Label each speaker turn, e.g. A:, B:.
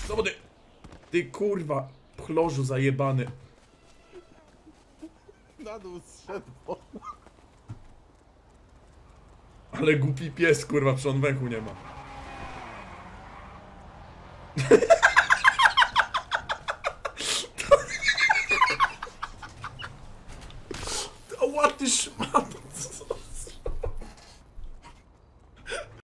A: Zobacz, ty kurwa, pchlorzu zajebany.
B: Na dół zszedł.
A: Ale głupi pies, kurwa, przy on węchu nie ma. Ła, ty